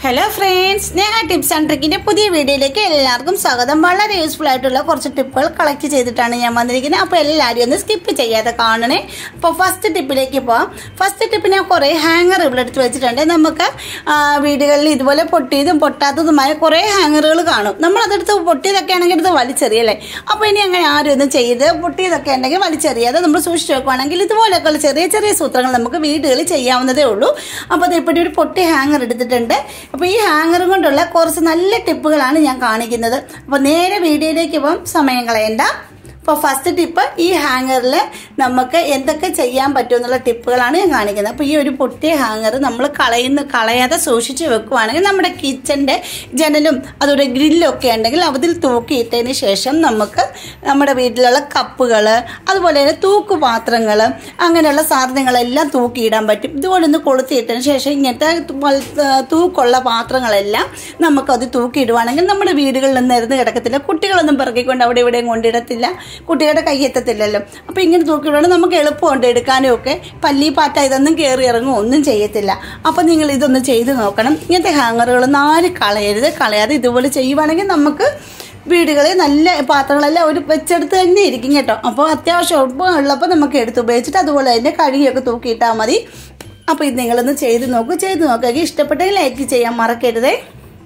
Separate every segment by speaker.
Speaker 1: Hello friends, Sneha tips and ട്രിക്കിൻ്റെ പുതിയ വീഡിയോയിലേക്ക് എല്ലാവർക്കും സ്വാഗതം. വളരെ യൂസ്ഫുൾ ആയിട്ടുള്ള കുറച്ച് ടിപ്പുകൾ കളക്ട് ചെയ്തിട്ടാണ് ഞാൻ വന്നിരിക്കുന്നത്. അപ്പോൾ എല്ലാവരും ഒന്ന് സ്കിപ്പ് ചെയ്യാതെ കാണണേ. അപ്പോൾ ഫസ്റ്റ് ടിപ്പിലേക്ക് പോവാം. ഫസ്റ്റ് ടിപ്പ് ഞാൻ കുറേ ഹാങ്ങർ ഇവിടെ എടുത്ത് വെച്ചിട്ടുണ്ട്. നമുക്ക് വീടുകളിൽ ഇതുപോലെ പൊട്ടിയതും പൊട്ടാത്തതുമായ കുറേ ഹാങ്ങറുകൾ കാണും. നമ്മളതെടുത്ത് പൊട്ടിയതൊക്കെ ആണെങ്കിൽ എടുത്ത് വലിച്ചെറിയല്ലേ. അപ്പോൾ ഇനി അങ്ങനെ ആരും ഒന്നും ചെയ്ത് പൊട്ടിയതൊക്കെ ഉണ്ടെങ്കിൽ വലിച്ചെറിയാതെ നമ്മൾ സൂക്ഷിച്ച് വെക്കുകയാണെങ്കിൽ ഇതുപോലെയൊക്കെയുള്ള ചെറിയ ചെറിയ സൂത്രങ്ങൾ നമുക്ക് വീടുകളിൽ ചെയ്യാവുന്നതേ ഉള്ളൂ. അപ്പോൾ അതിപ്പോൾ ഒരു പൊട്ടി ഹാങ്ങർ എടുത്തിട്ടുണ്ട്. അപ്പോൾ ഈ ഹാങ്ങറും കൊണ്ടുള്ള കുറച്ച് നല്ല ടിപ്പുകളാണ് ഞാൻ കാണിക്കുന്നത്. അപ്പോൾ നേരെ വീഡിയോയിലേക്ക് പോകാം, സമയം കളയണ്ട. അപ്പോൾ ഫസ്റ്റ് ടിപ്പ്, ഈ ഹാങ്ങറിൽ നമുക്ക് എന്തൊക്കെ ചെയ്യാൻ പറ്റുമെന്നുള്ള ടിപ്പുകളാണ് ഞാൻ കാണിക്കുന്നത്. അപ്പോൾ ഈ ഒരു പൊട്ടിയ ഹാങ്ങർ നമ്മൾ കളയാതെ സൂക്ഷിച്ച് വെക്കുകയാണെങ്കിൽ നമ്മുടെ കിച്ചൻ്റെ ജനലും അതുപോലെ ഗ്രില്ലും ഒക്കെ ഉണ്ടെങ്കിൽ അതിൽ തൂക്കിയിട്ടതിന് ശേഷം നമുക്ക് നമ്മുടെ വീട്ടിലുള്ള കപ്പുകൾ അതുപോലെ തന്നെ തൂക്കുപാത്രങ്ങൾ അങ്ങനെയുള്ള സാധനങ്ങളെല്ലാം തൂക്കിയിടാൻ പറ്റും. ഇതുപോലെ ഒന്ന് കൊളുത്തിയിട്ടതിന് ശേഷം ഇങ്ങനത്തെ തൂക്കുള്ള പാത്രങ്ങളെല്ലാം നമുക്കത് തൂക്കിയിടുവാണെങ്കിൽ നമ്മുടെ വീടുകളിൽ നിന്ന് ഇരുന്ന് കിടക്കത്തില്ല. കുട്ടികളൊന്നും പിറക്കിക്കൊണ്ട് അവിടെ ഇവിടെയും കൊണ്ടിടത്തില്ല, കുട്ടികളുടെ കയ്യെത്തത്തില്ലല്ലോ. അപ്പോൾ ഇങ്ങനെ തൂക്കിയിടുവാണെങ്കിൽ നമുക്ക് എളുപ്പമുണ്ട് എടുക്കാനും ഒക്കെ. പല്ലി പാറ്റ ഇതൊന്നും കയറി ഇറങ്ങും ഒന്നും ചെയ്യത്തില്ല. അപ്പോൾ നിങ്ങൾ ഇതൊന്ന് ചെയ്ത് നോക്കണം. ഇങ്ങനത്തെ ഹാങ്ങറുകളൊന്നും ആരും കളയാതെ ഇതുപോലെ ചെയ്യുവാണെങ്കിൽ നമുക്ക് വീടുകളിൽ നല്ല പാത്രങ്ങളെല്ലാം ഒരു വെച്ചെടുത്ത് തന്നെ ഇരിക്കും കേട്ടോ. അപ്പോൾ അത്യാവശ്യം ഉള്ളപ്പോൾ നമുക്ക് എടുത്ത് ഉപയോഗിച്ചിട്ട് അതുപോലെ തന്നെ കഴുകിയൊക്കെ തൂക്കിയിട്ടാൽ മതി. അപ്പോൾ ഇത് നിങ്ങളൊന്ന് ചെയ്ത് നോക്കുക. ഇഷ്ടപ്പെട്ടെങ്കിൽ ലൈക്ക് ചെയ്യാൻ മറക്കരുതേ.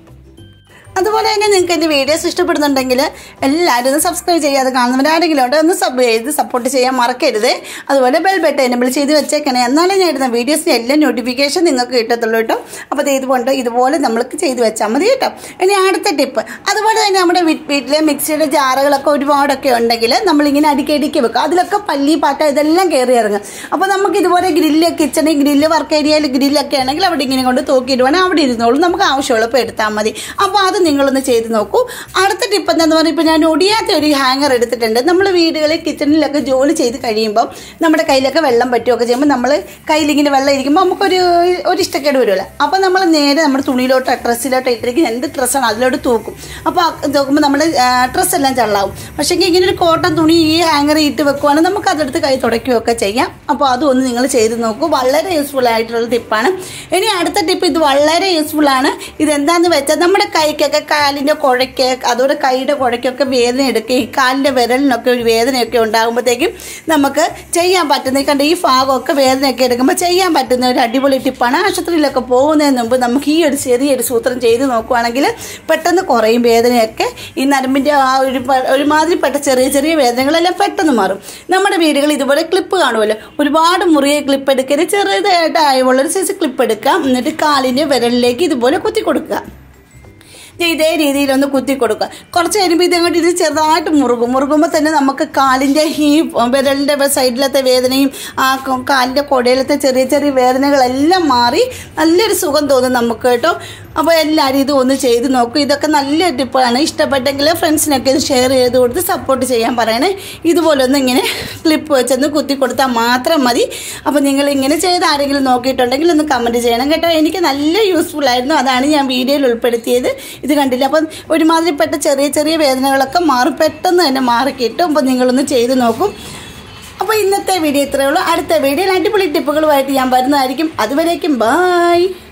Speaker 1: അതുപോലെ തന്നെ നിങ്ങൾക്ക് എൻ്റെ വീഡിയോസ് ഇഷ്ടപ്പെടുന്നുണ്ടെങ്കിൽ എല്ലാവരും ഒന്ന് സബ്സ്ക്രൈബ് ചെയ്യാതെ കാണുന്നവരാരെങ്കിലും ഉണ്ട് ഒന്ന് സബ് ചെയ്ത് സപ്പോർട്ട് ചെയ്യാൻ മറക്കരുത്. അതുപോലെ ബെൽ ബട്ടൺ എനേബിൾ ചെയ്ത് വെച്ചേക്കണേ, എന്നാലേ ഞാൻ ഇടുന്ന വീഡിയോസിൻ്റെ എല്ലാം നോട്ടിഫിക്കേഷൻ നിങ്ങൾക്ക് കിട്ടത്തുള്ളൂ കേട്ടോ. അപ്പോൾ ഇതുപോലെ നമ്മൾക്ക് ചെയ്ത് വെച്ചാൽ മതി കേട്ടോ. ഇനി അടുത്ത ടിപ്പ്, അതുപോലെ തന്നെ നമ്മുടെ വീട്ടിലെ മിക്സിയുടെ ജാറുകളൊക്കെ ഒരുപാടൊക്കെ ഉണ്ടെങ്കിൽ നമ്മളിങ്ങനെ അടുക്കി വെക്കുക. അതിലൊക്കെ പല്ലി പാറ്റ ഇതെല്ലാം കയറി ഇറങ്ങും. അപ്പോൾ നമുക്ക് ഇതുപോലെ കിച്ചണിൽ ഗ്രില്ല് വർക്ക് ഏരിയയിൽ ഗ്രില്ലൊക്കെ ആണെങ്കിൽ അവിടെ ഇങ്ങനെ കൊണ്ട് തൂക്കിയിടുവാണെങ്കിൽ അവിടെ ഇരുന്നോളും. നമുക്ക് ആവശ്യമുള്ളപ്പോൾ എടുത്താൽ മതി. അപ്പോൾ അത് നിങ്ങളൊന്ന് ചെയ്ത് നോക്കൂ. അടുത്ത ടിപ്പ് എന്താണെന്ന് പറഞ്ഞാൽ, ഇപ്പോൾ ഞാൻ ഒടിയാത്ത ഒരു ഹാങ്ങർ എടുത്തിട്ടുണ്ട്. നമ്മൾ വീടുകളിൽ കിച്ചണിലൊക്കെ ജോലി ചെയ്ത് കഴിയുമ്പോൾ നമ്മുടെ കയ്യിലൊക്കെ വെള്ളം പറ്റുകയൊക്കെ ചെയ്യുമ്പോൾ നമ്മൾ കയ്യിലിങ്ങനെ വെള്ളം ഇരിക്കുമ്പോൾ നമുക്കൊരു ഇഷ്ടക്കേട് വരുമല്ലോ. അപ്പോൾ നമ്മൾ നേരെ നമ്മുടെ തുണിയിലോട്ടോ ഡ്രസ്സിലോട്ടോ ഇട്ടിരിക്കുന്ന എന്ത് ഡ്രസ്സാണ് അതിലോട്ട് തൂക്കും. അപ്പോൾ തൂക്കുമ്പോൾ നമ്മുടെ ഡ്രസ്സെല്ലാം ചള്ളാവും. പക്ഷേ ഇങ്ങനെ ഒരു കോട്ടൺ തുണി ഈ ഹാങ്ങർ ഇട്ട് വെക്കുവാണെങ്കിൽ നമുക്ക് അതെടുത്ത് കൈ തുടയ്ക്കുകയൊക്കെ ചെയ്യാം. അപ്പോൾ അതൊന്ന് നിങ്ങൾ ചെയ്ത് നോക്കൂ. വളരെ യൂസ്ഫുൾ ആയിട്ടുള്ള ടിപ്പാണ്. ഇനി അടുത്ത ടിപ്പ്, ഇത് വളരെ യൂസ്ഫുൾ ആണ്. ഇതെന്താണെന്ന് വെച്ചാൽ നമ്മുടെ കൈക്കൊക്കെ കാലിൻ്റെ കുഴയ്ക്ക് അതുപോലെ കൈയുടെ കുഴയ്ക്കൊക്കെ വേദന എടുക്കുക, ഈ കാലിൻ്റെ വിരലിനൊക്കെ ഒരു വേദനയൊക്കെ ഉണ്ടാകുമ്പോഴത്തേക്കും നമുക്ക് ചെയ്യാൻ പറ്റുന്ന ഈ ഭാഗമൊക്കെ വേദനയൊക്കെ എടുക്കുമ്പോൾ ചെയ്യാൻ പറ്റുന്ന ഒരു അടിപൊളി ടിപ്പാണ്. ആശുപത്രിയിലൊക്കെ പോകുന്നതിന് മുമ്പ് നമുക്ക് ഈ ഒരു ചെറിയൊരു സൂത്രം ചെയ്ത് നോക്കുകയാണെങ്കിൽ പെട്ടെന്ന് കുറയും വേദനയൊക്കെ. ഈ നരമ്പിൻ്റെ ആ ഒരുമാതിരിപ്പെട്ട ചെറിയ ചെറിയ വേദനകളെല്ലാം പെട്ടെന്ന് മാറും. നമ്മുടെ വീടുകളിൽ ഇതുപോലെ ക്ലിപ്പ് കാണുമല്ലോ, ഒരുപാട് മുറിയെ ക്ലിപ്പ് എടുക്കരുത്, ചെറുതായിട്ടുള്ളൊരു സൈസ് ക്ലിപ്പ് എടുക്കാം. എന്നിട്ട് കാലിൻ്റെ വിരലിലേക്ക് ഇതുപോലെ കുത്തി കൊടുക്കുക. ഇതേ രീതിയിലൊന്ന് കുത്തി കൊടുക്കുക. കുറച്ച് കഴിയുമ്പോൾ ഇതങ്ങോട്ട് ഇത് ചെറുതായിട്ട് മുറുകുമ്പോൾ തന്നെ നമുക്ക് കാലിൻ്റെ ഈ വിരലിൻ്റെ സൈഡിലത്തെ വേദനയും ആ കാലിൻ്റെ കുടയിലത്തെ ചെറിയ ചെറിയ വേദനകളെല്ലാം മാറി നല്ലൊരു സുഖം തോന്നും നമുക്ക് കേട്ടോ. അപ്പോൾ എല്ലാവരും ഇത് ഒന്ന് ചെയ്ത് നോക്കും. ഇതൊക്കെ നല്ലൊരു ടിപ്പാണ്. ഇഷ്ടപ്പെട്ടെങ്കിൽ ഫ്രണ്ട്സിനൊക്കെ ഇത് ഷെയർ ചെയ്ത് കൊടുത്ത് സപ്പോർട്ട് ചെയ്യാൻ പറയണേ. ഇതുപോലെ ഒന്ന് ഇങ്ങനെ ക്ലിപ്പ് വെച്ചൊന്ന് കുത്തി കൊടുത്താൽ മാത്രം മതി. അപ്പോൾ നിങ്ങൾ ഇങ്ങനെ ചെയ്ത് ആരെങ്കിലും നോക്കിയിട്ടുണ്ടെങ്കിൽ ഒന്ന് കമൻറ്റ് ചെയ്യണം കേട്ടോ. എനിക്ക് നല്ല യൂസ്ഫുൾ ആയിരുന്നു, അതാണ് ഞാൻ വീഡിയോയിൽ ഉൾപ്പെടുത്തിയത്. ഇത് കണ്ടില്ല, അപ്പം ഒരുമാതിരിപ്പെട്ട ചെറിയ ചെറിയ വേദനകളൊക്കെ മാറും, പെട്ടെന്ന് തന്നെ മാറിക്കിട്ടും. അപ്പോൾ നിങ്ങളൊന്ന് ചെയ്ത് നോക്കും. അപ്പോൾ ഇന്നത്തെ വീഡിയോ ഇത്രയേ ഉള്ളൂ. അടുത്ത വീഡിയോയിൽ അടിപൊളി ടിപ്പുകളുമായിട്ട് ഞാൻ വരുന്നതായിരിക്കും. അതുവരേക്കും ബൈ.